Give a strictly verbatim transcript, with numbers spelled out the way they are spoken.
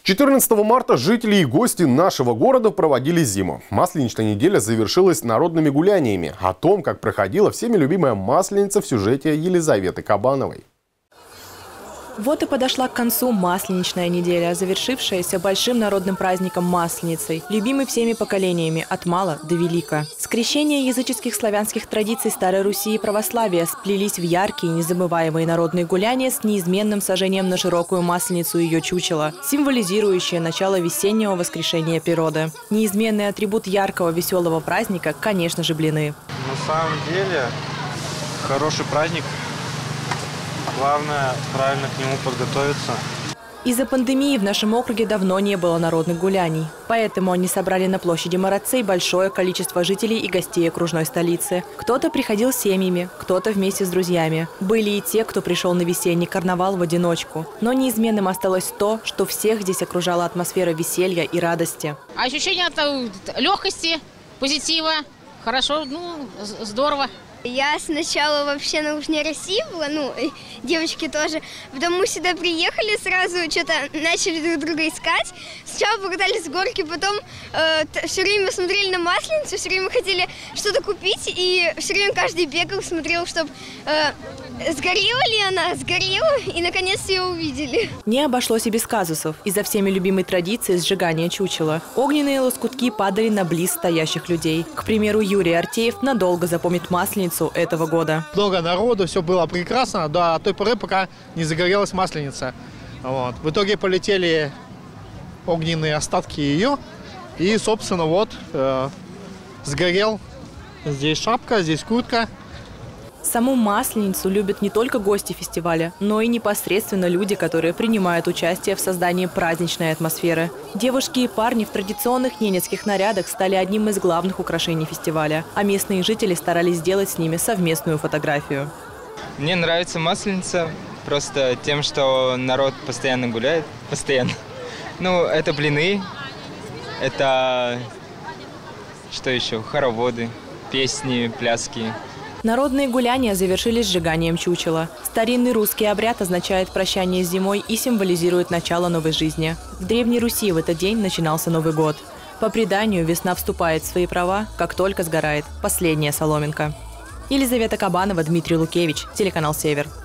четырнадцатого марта жители и гости нашего города проводили зиму. Масленичная неделя завершилась народными гуляниями. О том, как проходила всеми любимая Масленица, в сюжете Елизаветы Кабановой. Вот и подошла к концу Масленичная неделя, завершившаяся большим народным праздником Масленицей, любимый всеми поколениями, от мала до велика. Скрещение языческих славянских традиций Старой Руси и православия сплелись в яркие, незабываемые народные гуляния с неизменным сожжением на широкую Масленицу ее чучела, символизирующее начало весеннего воскрешения природы. Неизменный атрибут яркого, веселого праздника, конечно же, блины. На самом деле, хороший праздник. Главное, правильно к нему подготовиться. Из-за пандемии в нашем округе давно не было народных гуляний. Поэтому они собрали на площади Марацей большое количество жителей и гостей окружной столицы. Кто-то приходил с семьями, кто-то вместе с друзьями. Были и те, кто пришел на весенний карнавал в одиночку. Но неизменным осталось то, что всех здесь окружала атмосфера веселья и радости. Ощущение от легкости, позитива. Хорошо, ну, здорово. Я сначала вообще на Южной России была, ну, девочки тоже. Потом мы сюда приехали, сразу что-то начали друг друга искать. Сначала покатались с горки, потом э, все время смотрели на Масленицу, все время хотели что-то купить. И все время каждый бегал, смотрел, чтобы э, сгорела ли она, сгорела, и наконец ее увидели. Не обошлось и без казусов. Из-за всеми любимой традиции сжигания чучела. Огненные лоскутки падали на близ стоящих людей. К примеру, Юрий Артеев надолго запомнит Масленицу этого года. Много народу, все было прекрасно до той поры, пока не загорелась Масленица. Вот. В итоге полетели огненные остатки ее, и, собственно, вот э, сгорел. Здесь шапка, здесь куртка. Саму Масленицу любят не только гости фестиваля, но и непосредственно люди, которые принимают участие в создании праздничной атмосферы. Девушки и парни в традиционных ненецких нарядах стали одним из главных украшений фестиваля, а местные жители старались сделать с ними совместную фотографию. Мне нравится Масленица просто тем, что народ постоянно гуляет, постоянно. Ну, это блины, это что еще, хороводы, песни, пляски. Народные гуляния завершились сжиганием чучела. Старинный русский обряд означает прощание с зимой и символизирует начало новой жизни. В Древней Руси в этот день начинался Новый год. По преданию, весна вступает в свои права, как только сгорает последняя соломинка. Елизавета Кабанова, Дмитрий Лукевич, телеканал «Север».